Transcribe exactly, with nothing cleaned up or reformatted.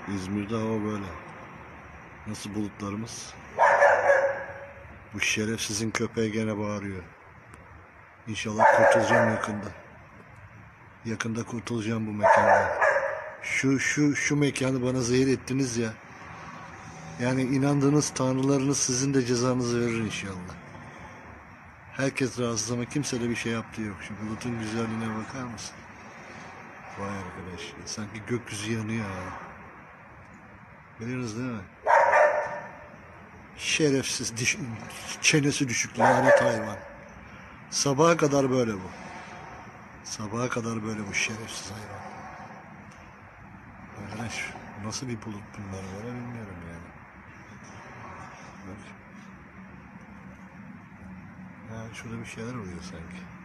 İzmir'de hava böyle. Nasıl bulutlarımız? Bu şerefsizin köpeği gene bağırıyor. İnşallah kurtulacağım yakında. Yakında kurtulacağım bu mekandan. Şu şu şu mekanı bana zehir ettiniz ya. Yani inandığınız tanrılarınız sizin de cezanızı verir inşallah. Herkes rahatsız ama kimse de bir şey yaptığı yok. Şu bulutun güzelliğine bakar mısın? Vay arkadaş ya, sanki gökyüzü yanıyor ha. Biliyorsunuz değil mi? Şerefsiz, diş, çenesi düşük lanet hayvan. Sabaha kadar böyle bu. Sabaha kadar böyle bu şerefsiz hayvan. Arkadaş nasıl bir bulut bunlar böyle bilmiyorum yani. Bak. Ha, şurada bir şeyler oluyor sanki.